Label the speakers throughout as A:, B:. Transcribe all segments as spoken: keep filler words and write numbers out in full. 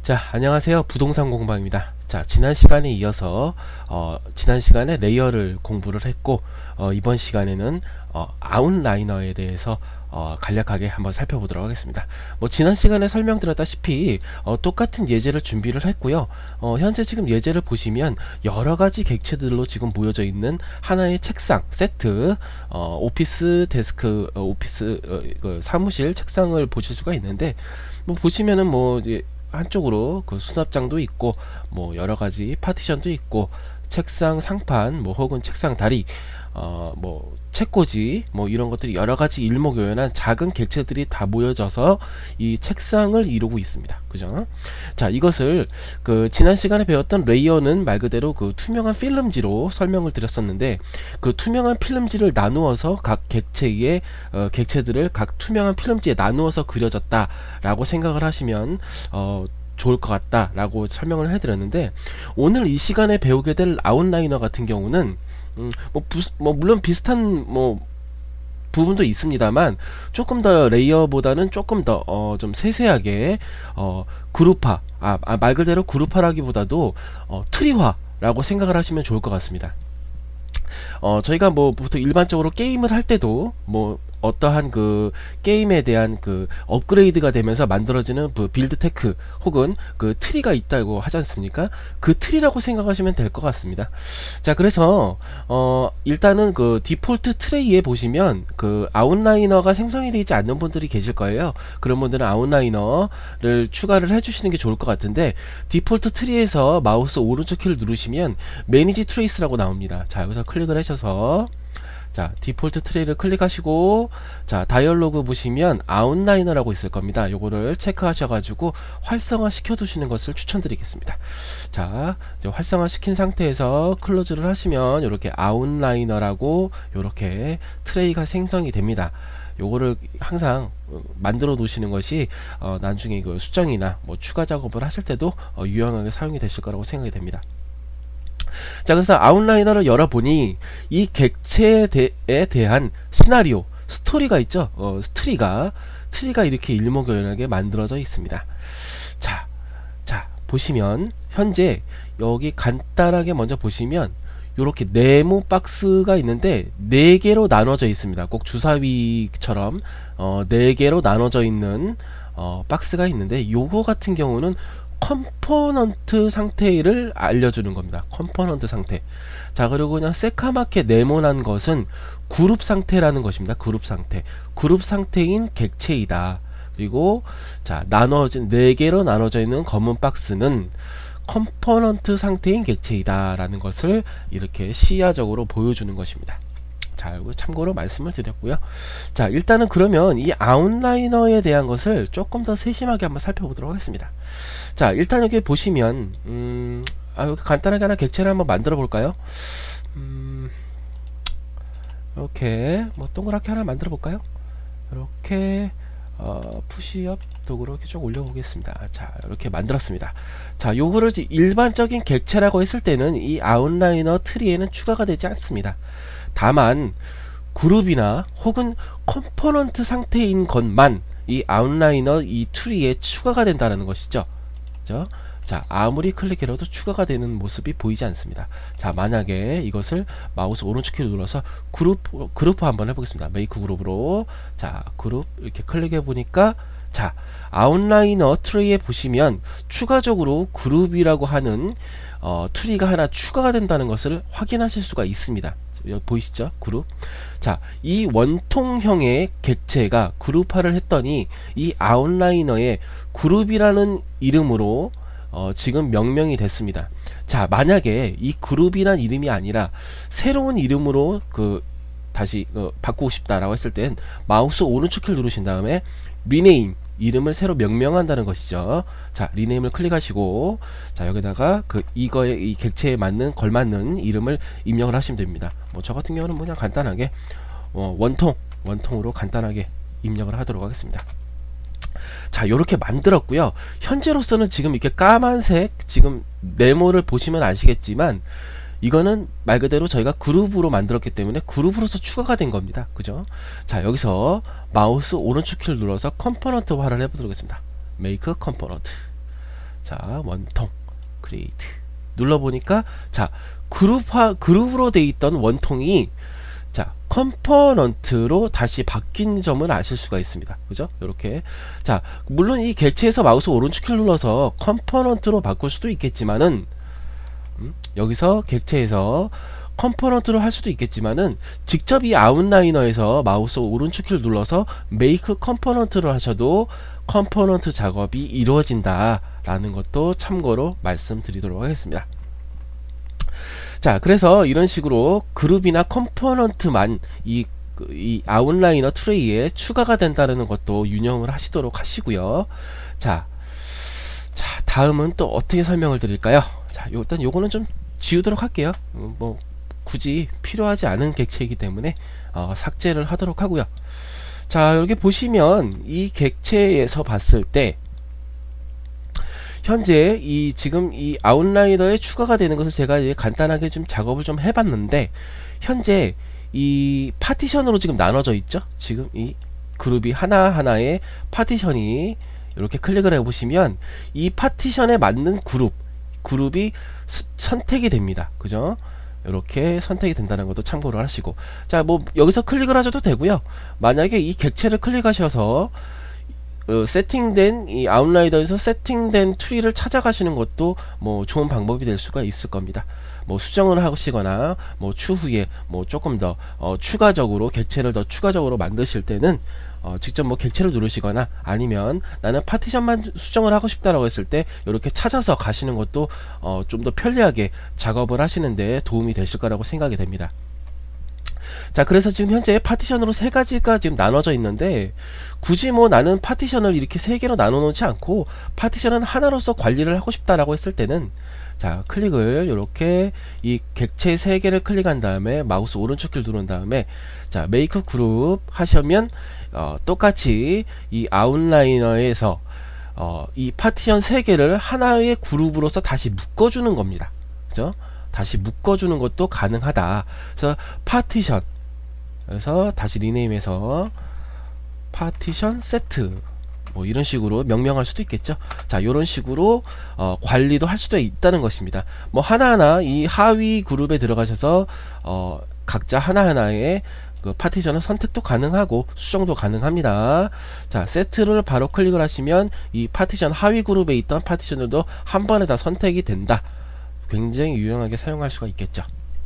A: 자, 안녕하세요. 부동산 공방입니다. 자, 지난 시간에 이어서 어, 지난 시간에 레이어를 공부를 했고 어, 이번 시간에는 어, 아웃라이너에 대해서 어, 간략하게 한번 살펴보도록 하겠습니다. 뭐 지난 시간에 설명드렸다시피 어, 똑같은 예제를 준비를 했고요. 어, 현재 지금 예제를 보시면 여러가지 객체들로 지금 모여져 있는 하나의 책상 세트, 어, 오피스 데스크, 어, 오피스 어, 그 사무실 책상을 보실 수가 있는데, 뭐 보시면은 뭐 이제 한쪽으로 그 수납장도 있고 뭐 여러가지 파티션도 있고 책상 상판 뭐 혹은 책상 다리 어 뭐 책꽂이 뭐 이런 것들이 여러가지 일목요연한 작은 객체들이 다 모여져서 이 책상을 이루고 있습니다. 그죠? 자, 이것을 그 지난 시간에 배웠던 레이어는 말 그대로 그 투명한 필름지로 설명을 드렸었는데, 그 투명한 필름지를 나누어서 각 객체의 어, 객체들을 각 투명한 필름지에 나누어서 그려졌다 라고 생각을 하시면 어 좋을 것 같다 라고 설명을 해드렸는데, 오늘 이 시간에 배우게 될 아웃라이너 같은 경우는 음, 뭐, 부, 뭐 물론 비슷한 뭐 부분도 있습니다만 조금 더 레이어보다는 조금 더 어, 좀 세세하게 어, 그룹화, 아, 아, 말 그대로 그룹화라기보다도 어, 트리화라고 생각을 하시면 좋을 것 같습니다. 어, 저희가 뭐 보통 일반적으로 게임을 할 때도 뭐 어떠한 그 게임에 대한 그 업그레이드가 되면서 만들어지는 그 빌드 테크 혹은 그 트리가 있다고 하지 않습니까? 그 트리라고 생각하시면 될 것 같습니다. 자, 그래서 어 일단은 그 디폴트 트레이에 보시면 그 아웃라이너가 생성이 되어 있지 않는 분들이 계실 거예요. 그런 분들은 아웃라이너를 추가를 해주시는 게 좋을 것 같은데, 디폴트 트리에서 마우스 오른쪽 키를 누르시면 매니지 트레이스라고 나옵니다. 자, 여기서 클릭을 하셔서 자, 디폴트 트레이를 클릭하시고, 자, 다이얼로그 보시면 아웃라이너라고 있을 겁니다. 요거를 체크하셔가지고 활성화 시켜 두시는 것을 추천드리겠습니다. 자, 이제 활성화 시킨 상태에서 클로즈를 하시면 이렇게 아웃라이너라고 이렇게 트레이가 생성이 됩니다. 요거를 항상 만들어 놓으시는 것이 어, 나중에 그 수정이나 뭐 추가 작업을 하실 때도 어, 유용하게 사용이 되실 거라고 생각이 됩니다. 자, 그래서 아웃라이너를 열어보니 이 객체에 대, 대한 시나리오, 스토리가 있죠. 어, 트리가 트리가 이렇게 일목요연하게 만들어져 있습니다. 자, 자 보시면 현재 여기 간단하게 먼저 보시면 요렇게 네모 박스가 있는데 네 개로 나눠져 있습니다. 꼭 주사위처럼 어, 네 개로 나눠져 있는 어, 박스가 있는데, 요거 같은 경우는 컴포넌트 상태를 알려주는 겁니다. 컴포넌트 상태. 자, 그리고 그냥 새카맣게 네모난 것은 그룹 상태라는 것입니다. 그룹 상태. 그룹 상태인 객체이다. 그리고 자, 나눠진 네 개로 나눠져 있는 검은 박스는 컴포넌트 상태인 객체이다 라는 것을 이렇게 시야적으로 보여주는 것입니다. 자, 이거 참고로 말씀을 드렸고요. 자, 일단은 그러면 이 아웃라이너에 대한 것을 조금 더 세심하게 한번 살펴보도록 하겠습니다. 자, 일단 여기 보시면 음, 아, 여기 간단하게 하나 객체를 한번 만들어 볼까요? 음, 이렇게 뭐 동그랗게 하나 만들어 볼까요? 이렇게 어, 푸시업 도구로 이렇게 좀 올려보겠습니다. 자, 이렇게 만들었습니다. 자, 요거를 일반적인 객체라고 했을 때는 이 아웃라이너 트리에는 추가가 되지 않습니다. 다만 그룹이나 혹은 컴포넌트 상태인 것만 이 아웃라이너 이 트리에 추가가 된다는 것이죠. 그죠? 자, 아무리 클릭해도 추가가 되는 모습이 보이지 않습니다. 자, 만약에 이것을 마우스 오른쪽 키를 눌러서 그룹, 그룹화 한번 해보겠습니다. 메이크 그룹으로. 자, 그룹 이렇게 클릭해 보니까, 자, 아웃라이너 트리에 보시면 추가적으로 그룹이라고 하는 어, 트리가 하나 추가가 된다는 것을 확인하실 수가 있습니다. 여기 보이시죠? 그룹. 자, 이 원통형의 객체가 그룹화를 했더니 이 아웃라이너에 그룹이라는 이름으로 어, 지금 명명이 됐습니다. 자, 만약에 이 그룹이란 이름이 아니라 새로운 이름으로 그 다시 어, 바꾸고 싶다라고 했을 땐 마우스 오른쪽 키를 누르신 다음에 리네임, 이름을 새로 명명한다는 것이죠. 자, 리네임을 클릭하시고, 자, 여기다가 그 이거에 이 객체에 맞는 걸맞는 이름을 입력을 하시면 됩니다. 뭐 저 같은 경우는 그냥 간단하게 어, 원통 원통으로 간단하게 입력을 하도록 하겠습니다. 자, 요렇게 만들었고요. 현재로서는 지금 이렇게 까만색 지금 네모를 보시면 아시겠지만 이거는 말 그대로 저희가 그룹으로 만들었기 때문에 그룹으로서 추가가 된 겁니다. 그죠? 자, 여기서 마우스 오른쪽 키를 눌러서 컴포넌트화를 해보도록 하겠습니다. Make Component. 자, 원통 크리에이트 눌러보니까 자, 그룹화 그룹으로 돼 있던 원통이 자, 컴포넌트로 다시 바뀐 점을 아실 수가 있습니다. 그죠? 이렇게. 자, 물론 이 객체에서 마우스 오른쪽키를 눌러서 컴포넌트로 바꿀 수도 있겠지만은, 음, 여기서 객체에서 컴포넌트로 할 수도 있겠지만은, 직접 이 아웃라이너에서 마우스 오른쪽키를 눌러서 메이크 컴포넌트를 하셔도 컴포넌트 작업이 이루어진다라는 것도 참고로 말씀드리도록 하겠습니다. 자, 그래서 이런 식으로 그룹이나 컴포넌트만 이, 이 아웃라이너 트레이에 추가가 된다는 것도 유념을 하시도록 하시고요. 자, 자, 다음은 또 어떻게 설명을 드릴까요? 자, 요, 일단 요거는 좀 지우도록 할게요. 음, 뭐 굳이 필요하지 않은 객체이기 때문에 어, 삭제를 하도록 하고요. 자, 여기 보시면 이 객체에서 봤을 때 현재 이 지금 이 아웃라이너에 추가가 되는 것을 제가 이제 간단하게 좀 작업을 좀 해봤는데, 현재 이 파티션으로 지금 나눠져 있죠. 지금 이 그룹이 하나하나의 파티션이 이렇게 클릭을 해보시면 이 파티션에 맞는 그룹 그룹이 스, 선택이 됩니다. 그죠? 이렇게 선택이 된다는 것도 참고를 하시고, 자, 뭐 여기서 클릭을 하셔도 되고요. 만약에 이 객체를 클릭하셔서 어, 세팅된 이 아웃라이너에서 세팅된 트리를 찾아가시는 것도 뭐 좋은 방법이 될 수가 있을 겁니다. 뭐 수정을 하시거나 뭐 추후에 뭐 조금 더 어, 추가적으로 객체를 더 추가적으로 만드실 때는 어, 직접 뭐 객체를 누르시거나 아니면 나는 파티션만 수정을 하고 싶다라고 했을 때 이렇게 찾아서 가시는 것도 어, 좀 더 편리하게 작업을 하시는데 도움이 되실 거라고 생각이 됩니다. 자, 그래서 지금 현재 파티션으로 세 가지가 지금 나눠져 있는데, 굳이 뭐 나는 파티션을 이렇게 세 개로 나눠 놓지 않고 파티션은 하나로서 관리를 하고 싶다라고 했을 때는, 자, 클릭을 이렇게 이 객체 세 개를 클릭한 다음에 마우스 오른쪽 키를 누른 다음에 자, 메이크 그룹 하시면 어, 똑같이 이 아웃라이너에서 어, 이 파티션 세 개를 하나의 그룹으로서 다시 묶어주는 겁니다. 그죠? 다시 묶어주는 것도 가능하다. 그래서 파티션, 그래서 다시 리네임해서 파티션 세트, 뭐 이런 식으로 명명할 수도 있겠죠. 자, 이런 식으로 어, 관리도 할 수도 있다는 것입니다. 뭐 하나하나 이 하위 그룹에 들어가셔서 어, 각자 하나하나의 그 파티션을 선택도 가능하고 수정도 가능합니다. 자, 세트를 바로 클릭을 하시면 이 파티션 하위 그룹에 있던 파티션들도 한 번에 다 선택이 된다. 굉장히 유용하게 사용할 수가 있겠죠.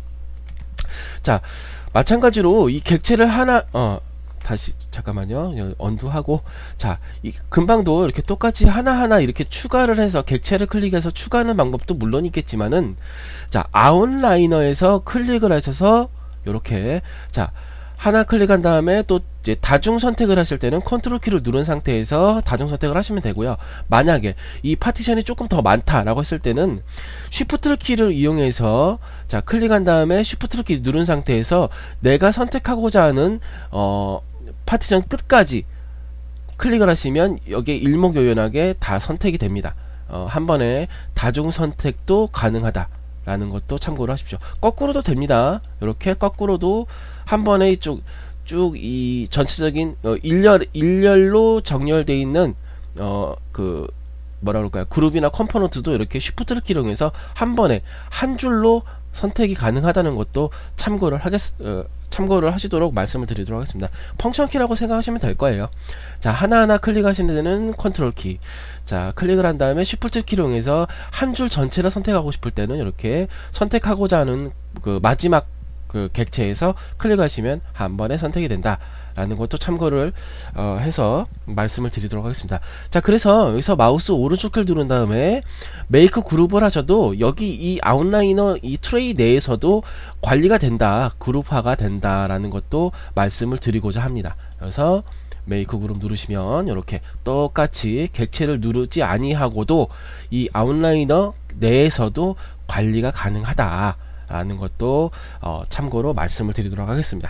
A: 자, 마찬가지로 이 객체를 하나 어 다시 잠깐만요, 언두하고, 자, 이 금방도 이렇게 똑같이 하나하나 이렇게 추가를 해서 객체를 클릭해서 추가하는 방법도 물론 있겠지만은, 자, 아웃라이너에서 클릭을 하셔서 요렇게 자 하나 클릭한 다음에 또 이제 다중 선택을 하실 때는 컨트롤 키를 누른 상태에서 다중 선택을 하시면 되고요. 만약에 이 파티션이 조금 더 많다라고 했을 때는 쉬프트 키를 이용해서 자 클릭한 다음에 쉬프트 키 누른 상태에서 내가 선택하고자 하는 어 파티션 끝까지 클릭을 하시면 여기에 일목요연하게 다 선택이 됩니다. 어, 한 번에 다중 선택도 가능하다 라는 것도 참고를 하십시오. 거꾸로도 됩니다. 이렇게 거꾸로도 한 번에 쭉 쭉 이 전체적인 어, 일렬 일렬로 정렬되어 있는 어 그 뭐라 그럴까요, 그룹이나 컴포넌트도 이렇게 쉬프트를 기용해서 한 번에 한 줄로 선택이 가능하다는 것도 참고를 하겠 어, 참고를 하시도록 말씀을 드리도록 하겠습니다. 펑션 키라고 생각하시면 될 거예요. 자, 하나하나 클릭하시는 데는 컨트롤 키, 자 클릭을 한 다음에 쉬프트 키를 이용해서 한 줄 전체를 선택하고 싶을 때는 이렇게 선택하고자 하는 그 마지막 그 객체에서 클릭하시면 한 번에 선택이 된다 라는 것도 참고를 어, 해서 말씀을 드리도록 하겠습니다. 자, 그래서 여기서 마우스 오른쪽 키를 누른 다음에 메이크 그룹을 하셔도 여기 이 아웃라이너 이 트레이 내에서도 관리가 된다, 그룹화가 된다 라는 것도 말씀을 드리고자 합니다. 그래서 메이크 그룹 누르시면 이렇게 똑같이 객체를 누르지 아니하고도 이 아웃라이너 내에서도 관리가 가능하다 라는 것도 어, 참고로 말씀을 드리도록 하겠습니다.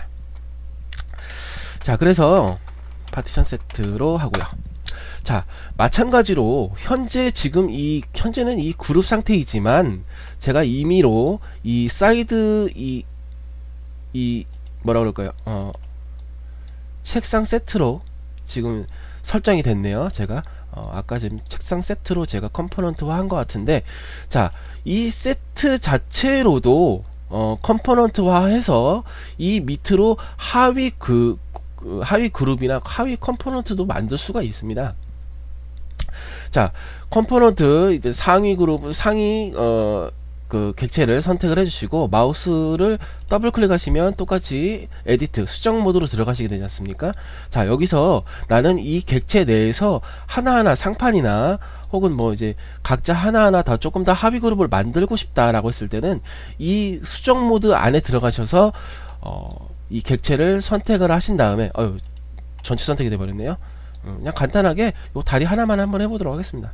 A: 자, 그래서 파티션 세트로 하고요. 자, 마찬가지로 현재 지금 이 현재는 이 그룹 상태이지만 제가 임의로 이 사이드 이 이 뭐라 그럴까요? 어, 책상 세트로 지금 설정이 됐네요. 제가 어, 아까 지금 책상 세트로 제가 컴포넌트화 한 것 같은데, 자, 이 세트 자체로도 어, 컴포넌트화 해서 이 밑으로 하위 그, 그 하위 그룹이나 하위 컴포넌트도 만들 수가 있습니다. 자, 컴포넌트 이제 상위 그룹, 상위 어, 그 객체를 선택을 해주시고 마우스를 더블 클릭하시면 똑같이 에디트 수정 모드로 들어가시게 되지 않습니까? 자, 여기서 나는 이 객체 내에서 하나하나 상판이나 혹은 뭐 이제 각자 하나하나 더 조금 더 하위 그룹을 만들고 싶다라고 했을 때는 이 수정 모드 안에 들어가셔서 어, 이 객체를 선택을 하신 다음에, 어유 전체 선택이 돼 버렸네요. 그냥 간단하게 요 다리 하나만 한번 해보도록 하겠습니다.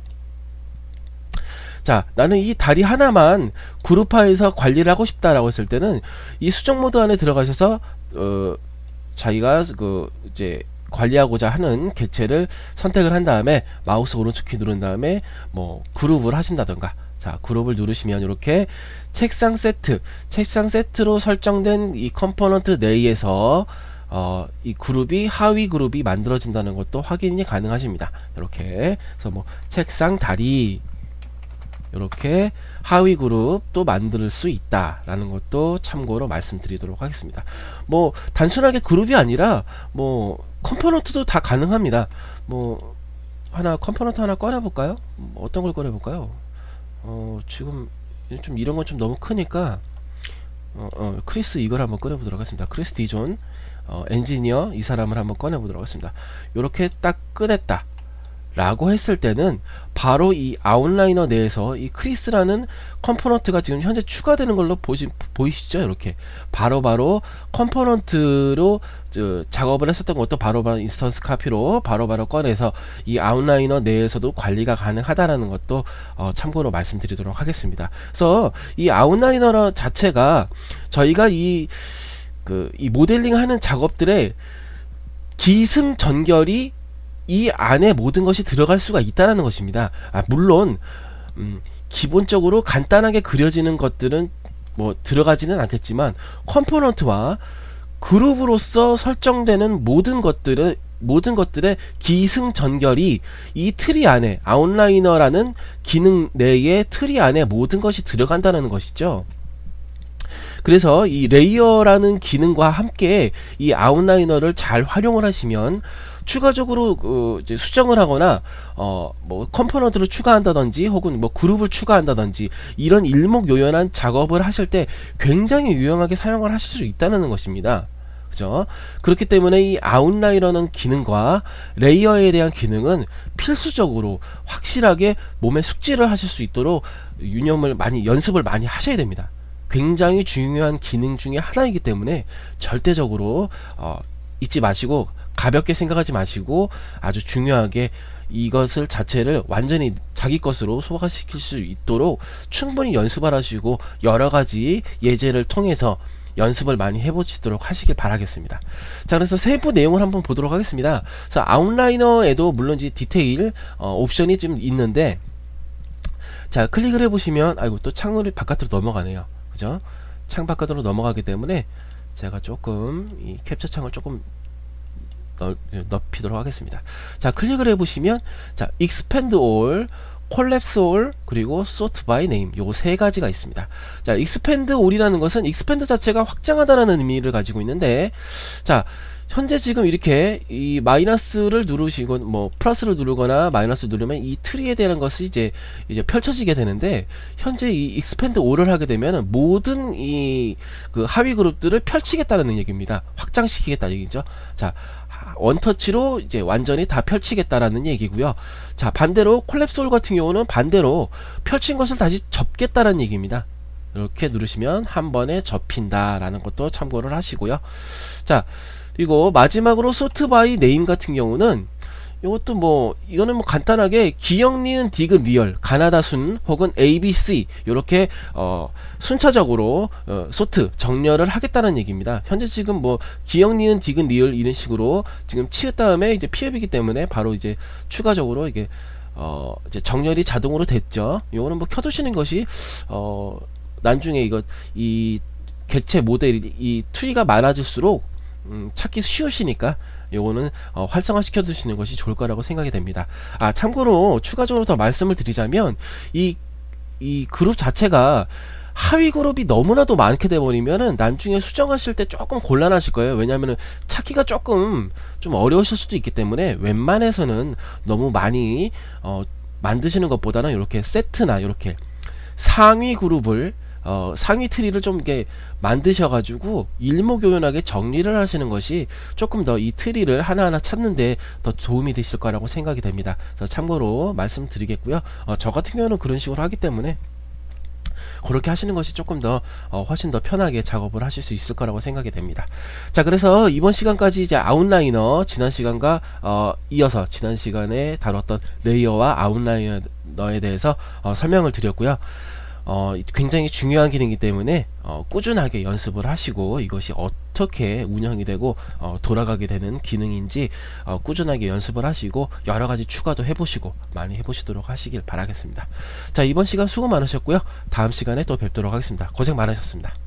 A: 자, 나는 이 다리 하나만 그룹화해서 관리를 하고 싶다라고 했을 때는 이 수정 모드 안에 들어가셔서 어, 자기가 그 이제 관리하고자 하는 객체를 선택을 한 다음에 마우스 오른쪽 키 누른 다음에 뭐 그룹을 하신다던가, 자, 그룹을 누르시면 이렇게 책상 세트, 책상 세트로 설정된 이 컴포넌트 내에서 어, 이 그룹이 하위 그룹이 만들어진다는 것도 확인이 가능하십니다. 이렇게 그래서 뭐 책상 다리 이렇게 하위 그룹도 만들 수 있다라는 것도 참고로 말씀드리도록 하겠습니다. 뭐 단순하게 그룹이 아니라 뭐 컴포넌트도 다 가능합니다. 뭐 하나 컴포넌트 하나 꺼내볼까요? 뭐 어떤 걸 꺼내볼까요? 어, 지금 좀 이런 건 좀 너무 크니까 어, 어, 크리스 이걸 한번 꺼내보도록 하겠습니다. 크리스 디존 어, 엔지니어 이 사람을 한번 꺼내보도록 하겠습니다. 요렇게 딱 꺼냈다 라고 했을 때는 바로 이 아웃라이너 내에서 이 크리스라는 컴포넌트가 지금 현재 추가되는 걸로 보시, 보이시죠? 이렇게 바로바로 컴포넌트로 저, 작업을 했었던 것도 바로바로 인스턴스 카피로 바로바로 바로 꺼내서 이 아웃라이너 내에서도 관리가 가능하다라는 것도 어, 참고로 말씀드리도록 하겠습니다. 그래서 이 아웃라이너 자체가 저희가 이 그, 이 모델링 하는 작업들의 기승전결이 이 안에 모든 것이 들어갈 수가 있다는 것입니다. 아, 물론 음, 기본적으로 간단하게 그려지는 것들은 뭐 들어가지는 않겠지만 컴포넌트와 그룹으로서 설정되는 모든 것들은 모든 것들의 기승전결이 이 트리 안에, 아웃라이너라는 기능 내의 트리 안에 모든 것이 들어간다는 것이죠. 그래서 이 레이어라는 기능과 함께 이 아웃라이너를 잘 활용을 하시면 추가적으로 그 이제 수정을 하거나 어 뭐 컴포넌트를 추가한다든지 혹은 뭐 그룹을 추가한다든지 이런 일목요연한 작업을 하실 때 굉장히 유용하게 사용을 하실 수 있다는 것입니다. 그죠? 그렇기 때문에 이 아웃라이너는 기능과 레이어에 대한 기능은 필수적으로 확실하게 몸에 숙지를 하실 수 있도록 유념을 많이 연습을 많이 하셔야 됩니다. 굉장히 중요한 기능 중에 하나이기 때문에 절대적으로 어, 잊지 마시고 가볍게 생각하지 마시고 아주 중요하게 이것을 자체를 완전히 자기 것으로 소화시킬 수 있도록 충분히 연습을 하시고 여러가지 예제를 통해서 연습을 많이 해보시도록 하시길 바라겠습니다. 자, 그래서 세부 내용을 한번 보도록 하겠습니다. 그래서 아웃라이너에도 물론 이제 디테일 어, 옵션이 좀 있는데, 자, 클릭을 해보시면 아이고 또 창을 바깥으로 넘어가네요. 그죠? 창 바깥으로 넘어가기 때문에 제가 조금 이 캡처 창을 조금 넓, 넓히도록 하겠습니다. 자, 클릭을 해보시면 자, expand all, collapse all, 그리고 sort by name 요 세 가지가 있습니다. 자, expand all이라는 것은 expand 자체가 확장하다라는 의미를 가지고 있는데, 자, 현재 지금 이렇게 이 마이너스를 누르시고 뭐 플러스를 누르거나 마이너스 누르면 이 트리에 대한 것이 이제 이제 펼쳐지게 되는데, 현재 이 expand all을 하게 되면 모든 이 그 하위 그룹들을 펼치겠다는 얘기입니다. 확장시키겠다 얘기죠. 자, 원터치로 이제 완전히 다 펼치겠다라는 얘기고요. 자, 반대로 콜랩스 올 같은 경우는 반대로 펼친 것을 다시 접겠다라는 얘기입니다. 이렇게 누르시면 한 번에 접힌다라는 것도 참고를 하시고요. 자, 그리고 마지막으로 소트 바이 네임 같은 경우는 이것도 뭐 이거는 뭐 간단하게 기역, 니은, 디귿, 리얼, 가나다 순 혹은 에이비씨 이렇게 어 순차적으로 어 소트 정렬을 하겠다는 얘기입니다. 현재 지금 뭐 기역, 니은, 디귿, 리얼 이런 식으로 지금 치읓 다음에 이제 피읍이기 때문에 바로 이제 추가적으로 이게 어 이제 정렬이 자동으로 됐죠. 요거는 뭐 켜두시는 것이 어 나중에 이거 이 객체 모델 이 트리가 많아질수록 음, 찾기 쉬우시니까 요거는 어, 활성화 시켜 두시는 것이 좋을 거라고 생각이 됩니다. 아, 참고로 추가적으로 더 말씀을 드리자면 이, 이 그룹 자체가 하위 그룹이 너무나도 많게 돼버리면은 나중에 수정하실 때 조금 곤란하실 거예요. 왜냐면은 찾기가 조금 좀 어려우실 수도 있기 때문에 웬만해서는 너무 많이 어, 만드시는 것보다는 이렇게 세트나 이렇게 상위 그룹을 어, 상위 트리를 좀 이렇게 만드셔가지고 일목요연하게 정리를 하시는 것이 조금 더 이 트리를 하나하나 찾는데 더 도움이 되실 거라고 생각이 됩니다. 그래서 참고로 말씀드리겠고요. 어, 저 같은 경우는 그런 식으로 하기 때문에 그렇게 하시는 것이 조금 더 어, 훨씬 더 편하게 작업을 하실 수 있을 거라고 생각이 됩니다. 자, 그래서 이번 시간까지 이제 아웃라이너 지난 시간과 어, 이어서 지난 시간에 다뤘던 레이어와 아웃라이너에 대해서 어, 설명을 드렸고요. 어, 굉장히 중요한 기능이기 때문에 어, 꾸준하게 연습을 하시고 이것이 어떻게 운영이 되고 어, 돌아가게 되는 기능인지 어, 꾸준하게 연습을 하시고 여러가지 추가도 해보시고 많이 해보시도록 하시길 바라겠습니다. 자, 이번 시간 수고 많으셨고요. 다음 시간에 또 뵙도록 하겠습니다. 고생 많으셨습니다.